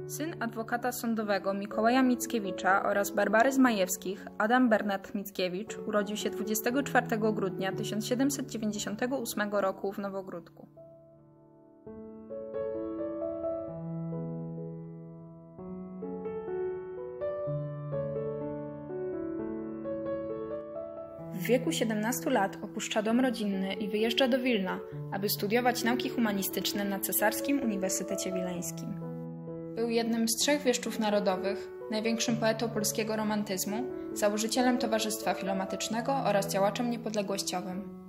Syn adwokata sądowego Mikołaja Mickiewicza oraz Barbary Zmajewskich, Adam Bernard Mickiewicz, urodził się 24 grudnia 1798 roku w Nowogródku. W wieku 17 lat opuszcza dom rodzinny i wyjeżdża do Wilna, aby studiować nauki humanistyczne na Cesarskim Uniwersytecie Wileńskim. Był jednym z 3 wieszczów narodowych, największym poetą polskiego romantyzmu, założycielem Towarzystwa Filomatycznego oraz działaczem niepodległościowym.